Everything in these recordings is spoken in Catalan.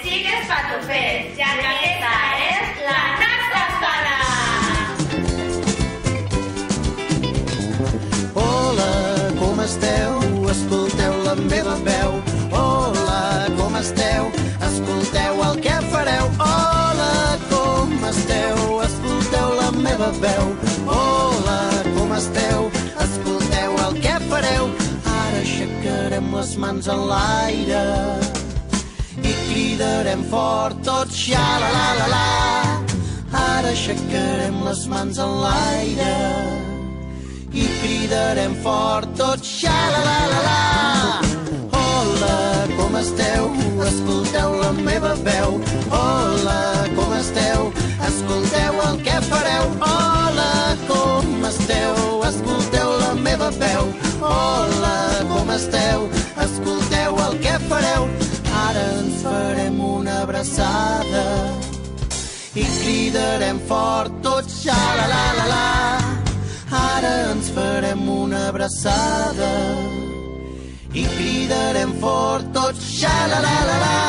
xiques patufers, ja que aquesta és la nostra estona! Hola, com esteu? Escolteu la meva veu. Hola, com esteu? Escolteu el que fareu. Hola, com esteu? Escolteu la meva veu. Hola, com esteu? Escolteu el que fareu. Ara aixecarem les mans en l'aire i cridarem fort tots xa-la-la-la-la. Ara aixecarem les mans en l'aire i cridarem fort tots xa-la-la-la-la. Hola, com esteu? Escolteu la meva veu. Hola, com esteu? Escolteu el que fareu. Hola, com esteu? Escolteu la meva veu. Hola, com esteu? Escolteu el que fareu. Ara ens farem una abraçada i cridarem fort tots xa-la-la-la-la. Ara ens farem una abraçada i cridarem fort tots xa-la-la-la-la.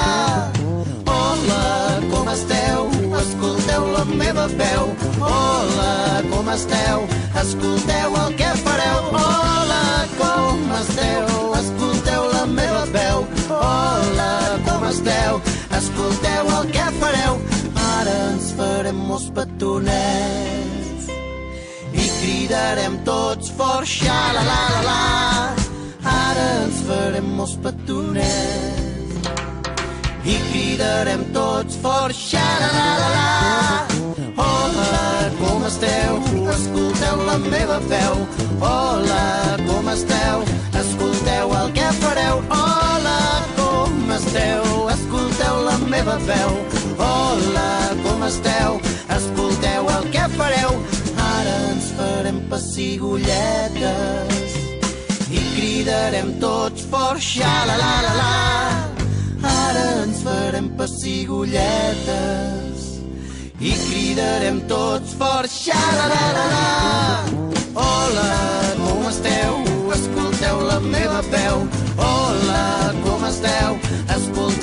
Hola, com esteu? Escolteu la meva veu. Hola, com esteu? Escolteu el que fareu. Hola, com esteu? Escolteu la meva veu. Hola, com esteu? Escolteu el que fareu. Ara ens farem molts petonets i cridarem tots fort xa-la-la-la-la. Ara ens farem molts petonets i cridarem tots fort xa-la-la-la-la. Hola, com esteu? Escolteu la meva veu. Hola, com esteu? Escolteu el que fareu. Hola, com esteu? Escolteu la meva veu. Hola, com esteu? Escolteu el que fareu. Ara ens farem pessigolletes i cridarem tots fort xa-la-la-la-la. Ara ens farem pessigolletes i cridarem tots fort xa-la-la-la-la. Hola, com esteu? Escolteu la meva veu. Hola, com esteu? Escolteu